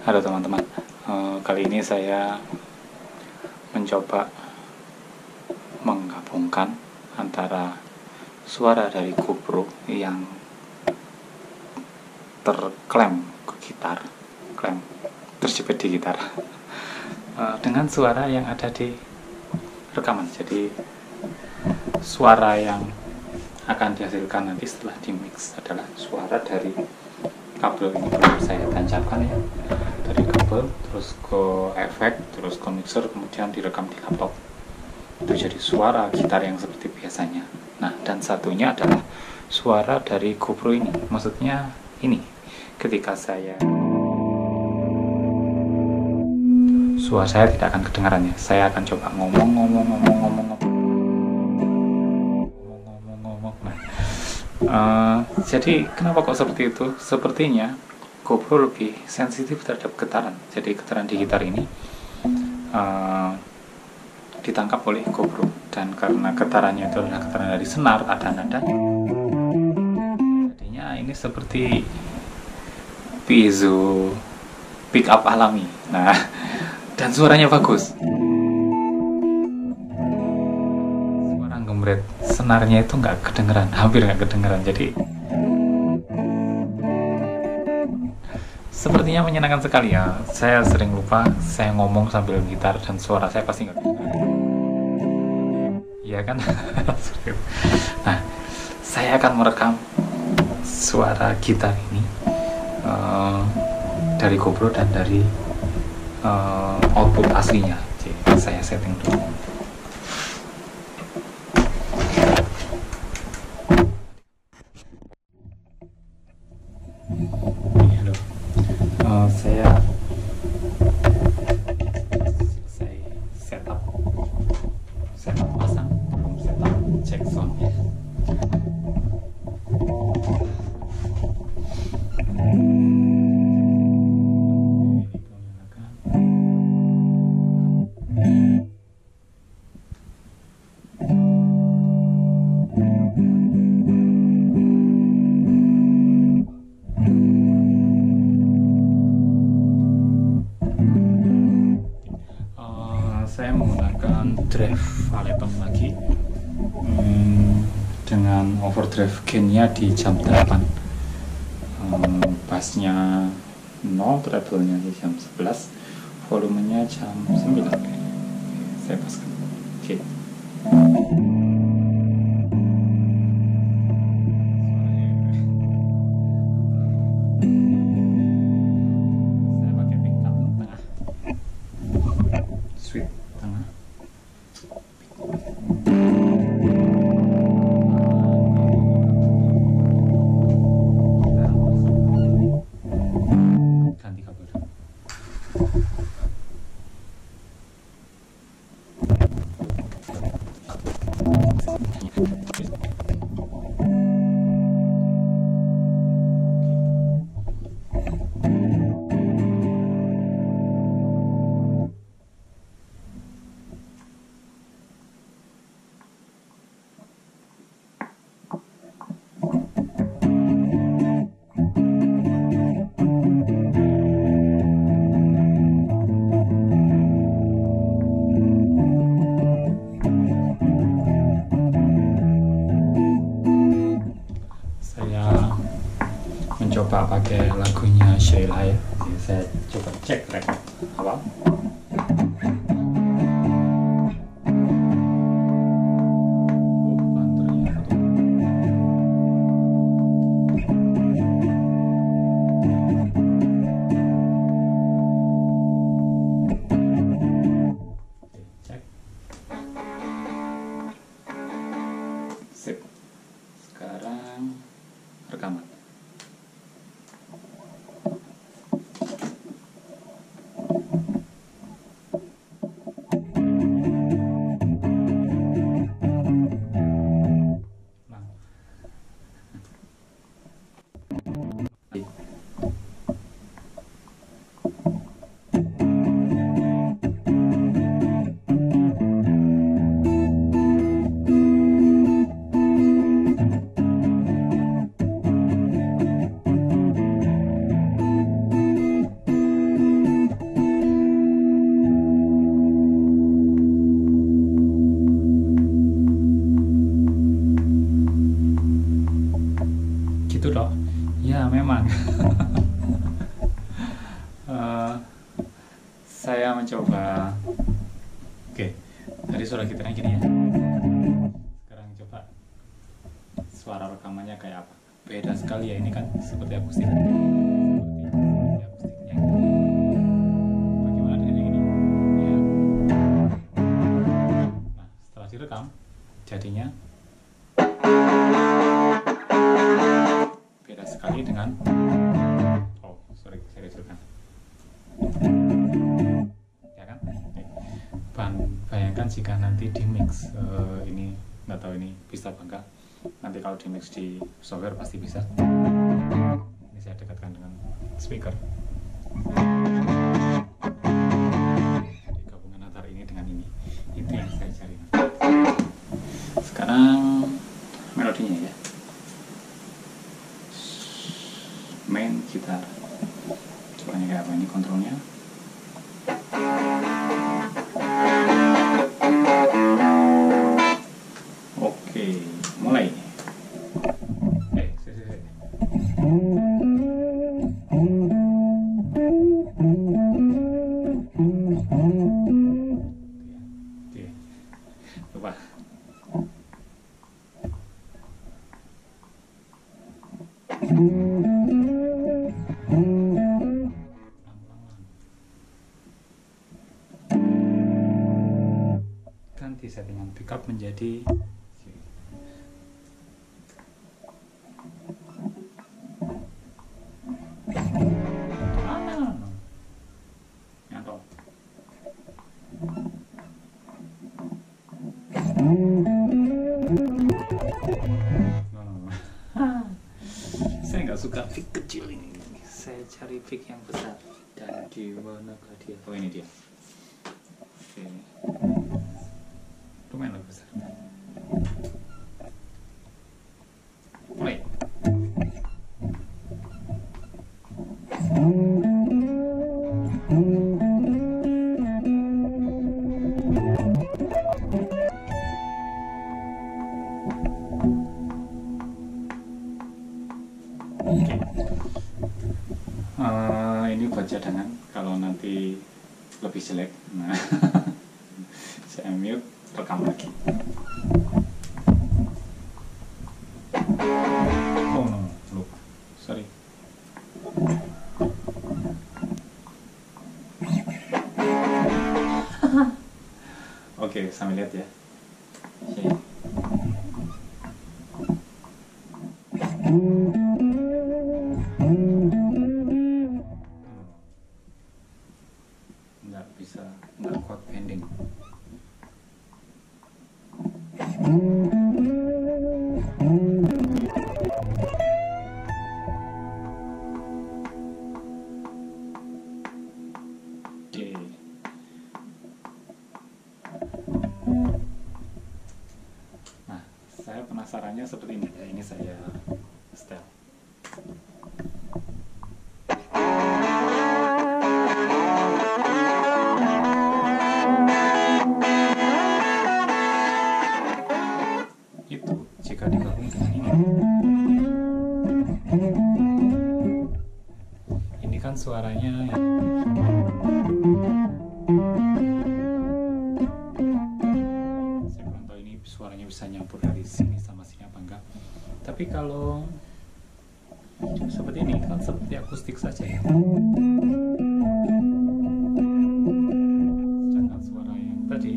Halo teman-teman, kali ini saya mencoba menggabungkan antara suara dari GoPro yang terklem ke gitar, klem terjepit di gitar, dengan suara yang ada di rekaman. Jadi suara yang akan dihasilkan nanti setelah di mix adalah suara dari kabel ini belum saya tancapkan ya, dari kabel terus ke efek terus ke mixer, kemudian direkam di laptop. Itu jadi suara gitar yang seperti biasanya. Nah, dan satunya adalah suara dari GoPro ini. Maksudnya ini, ketika suara saya tidak akan kedengaran ya. Saya akan coba ngomong. Jadi kenapa kok seperti itu? Sepertinya GoPro lebih sensitif terhadap getaran. Jadi getaran di gitar ini ditangkap oleh GoPro, dan karena getarannya itu adalah getaran dari senar, ada nada, jadinya ini seperti piezo pick up alami. Nah, dan suaranya bagus. Suara gembret senarnya itu nggak kedengeran, hampir nggak kedengeran. Jadi sepertinya menyenangkan sekali ya. Saya sering lupa, saya ngomong sambil gitar dan suara saya pasti nggak kedengeran. Iya kan? Nah, saya akan merekam suara gitar ini dari GoPro dan dari output aslinya. Jadi saya setting dulu. Saya selesai setup pasang, belum setup cek sound ya. Saya menggunakan drive Aleton lagi dengan overdrive gainnya di jam 8, bassnya 0, treble-nya di jam 11, volumenya jam 9. Saya paskan. Oke. Saya pakai pickup tengah, sweet tengah. Ganti kabel. Mencoba pakai lagunya Sheila ya. Jadi saya coba cek rekod awal. Cek. Sip. Sekarang rekaman. memang saya mencoba. Oke, tadi suara gitarnya gini ya. Sekarang coba suara rekamannya kayak apa. Beda sekali ya, ini kan seperti akustik. Seperti akustiknya. Bagaimana dengan ini? Ya. Nah, setelah direkam, jadinya beda sekali dengan saya kecilkan. Ya kan? Bayangkan jika nanti di mix, ini nggak tahu ini bisa apa enggak. Nanti kalau di mix di software pasti bisa. Ini saya dekatkan dengan speaker. Jadi gabungan antara ini dengan ini, itu yang saya cari. Sekarang melodinya ya. Main gitar. Suaranya kayak apa ini kontrolnya? Oke, mulai. Coba. Ganti settingan pickup menjadi saya nggak suka pick kecil ini, saya cari pick yang besar. Dan di mana dia? Oh, ini dia. Oke, lumayan lebih besar. Mulai. Oke. Ini buat cadangan kalau nanti lebih jelek. Nah, saya mute, rekam lagi. Oh no, lupa. Sorry. Oke, sambil lihat ya. Okay. Nggak kuat bending. Oke. Nah, saya penasarannya seperti ini ya. Ini saya setel. Itu jika digabung dengan ini kan suaranya ya. Saya kurang tahu ini suaranya bisa nyampur dari sini sama sini apa enggak, tapi kalau seperti ini kan seperti akustik saja ya. Sedangkan suara yang tadi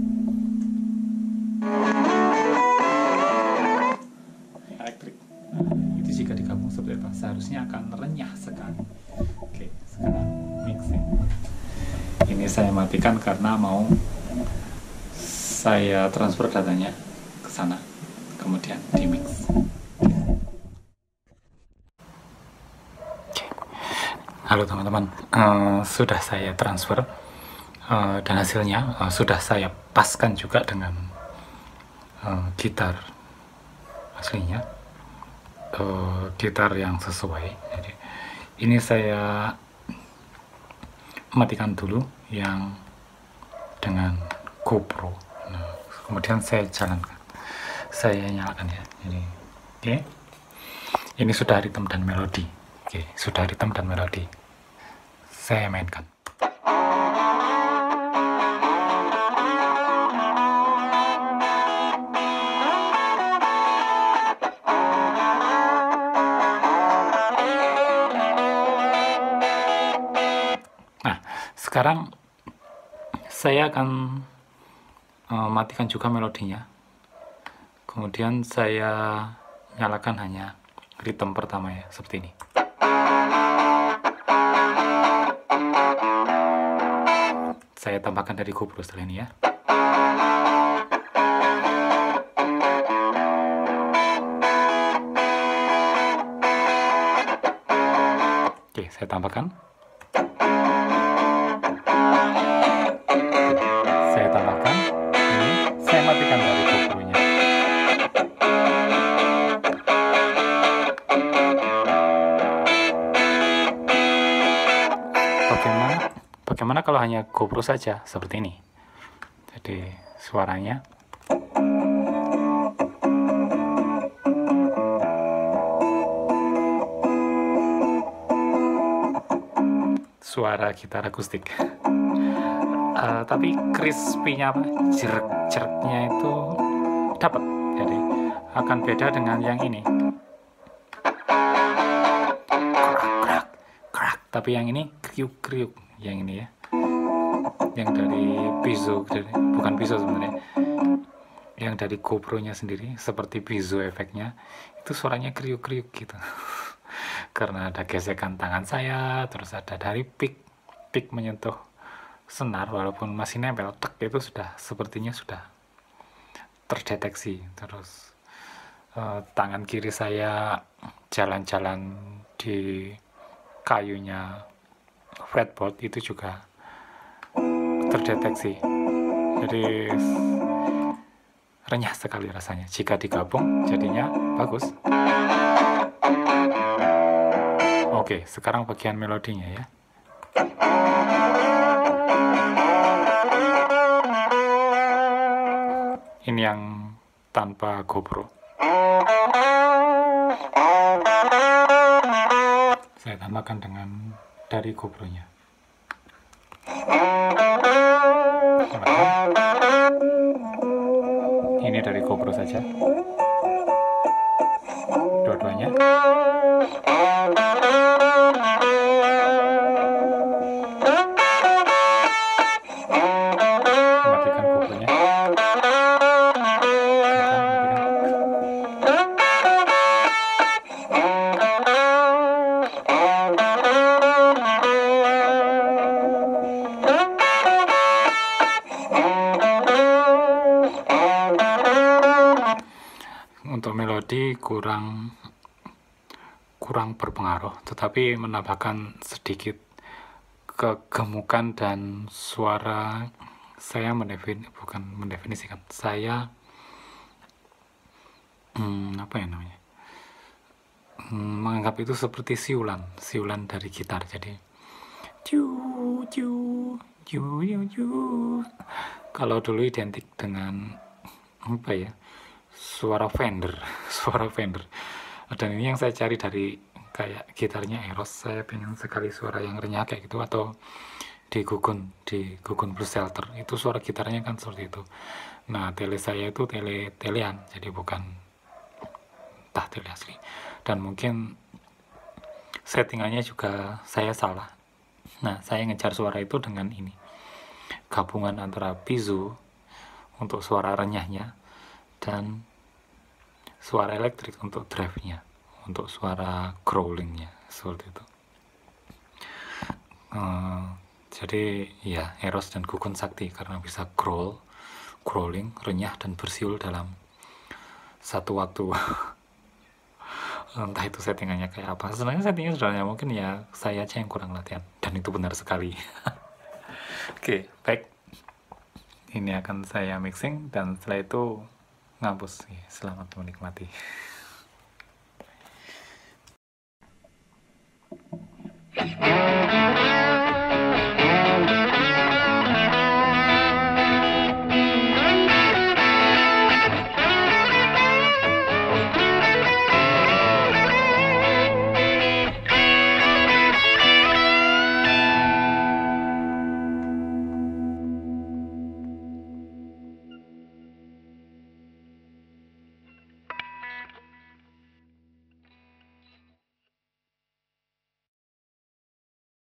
elektrik, itu jika digabung seperti apa seharusnya akan renyah sekali. Oke, sekarang mixing. Ini saya matikan karena mau saya transfer datanya ke sana, kemudian di mix. Halo teman-teman, sudah saya transfer dan hasilnya sudah saya paskan juga dengan gitar aslinya, gitar yang sesuai. Jadi ini saya matikan dulu yang dengan GoPro. Nah, kemudian saya jalankan, saya nyalakan ya. Ini, oke. Ini sudah ritme dan melodi. Oke, sudah ritme dan melodi. Saya mainkan. Nah, sekarang saya akan matikan juga melodinya. Kemudian saya nyalakan hanya ritme pertama ya, seperti ini. Saya tambahkan dari GoPro setelah ini ya. Oke, saya tambahkan. Saya tambahkan. Ini saya matikan dari GoPro-nya. Bagaimana kalau hanya GoPro saja seperti ini? Jadi suaranya suara gitar akustik. Tapi crispy-nya apa? Jerk-jerknya itu dapat. Jadi akan beda dengan yang ini. Krak. Tapi yang ini kriuk-kriuk. Yang ini ya. Yang dari piezo, bukan piezo sebenarnya. Yang dari GoPro-nya sendiri seperti piezo efeknya. Itu suaranya kriuk-kriuk gitu. Karena ada gesekan tangan saya, terus ada dari pick menyentuh senar walaupun masih nempel, itu sudah sepertinya sudah terdeteksi. Terus tangan kiri saya jalan-jalan di kayunya fretboard itu juga terdeteksi. Jadi renyah sekali rasanya. Jika digabung jadinya bagus. Oke, sekarang bagian melodinya ya. Ini yang tanpa GoPro. Saya tambahkan dengan dari GoPro-nya. Ini dari GoPro saja. Dua-duanya. Matikan GoPro-nya. Untuk melodi kurang berpengaruh, tetapi menambahkan sedikit kegemukan dan suara. Saya bukan mendefinisikan, saya apa ya namanya, menganggap itu seperti siulan dari gitar. Jadi kalau dulu identik dengan apa ya, suara Fender dan ini yang saya cari dari kayak gitarnya Eros. Saya pengen sekali suara yang renyah kayak gitu, atau di Gugun Blues Shelter itu suara gitarnya kan seperti itu. Nah, tele saya itu telean, jadi bukan tele asli, dan mungkin settingannya juga saya salah. Nah, saya ngejar suara itu dengan ini, gabungan antara piezo untuk suara renyahnya dan suara elektrik untuk drive-nya, untuk suara growling-nya, seperti itu. Jadi ya, Eros dan Gugun sakti karena bisa growling, renyah, dan bersiul dalam satu waktu. Entah itu settingannya kayak apa. Sebenarnya settingnya sederhana, mungkin ya saya aja yang kurang latihan, dan itu benar sekali. Oke, baik. Ini akan saya mixing dan setelah itu ngapus. Selamat menikmati.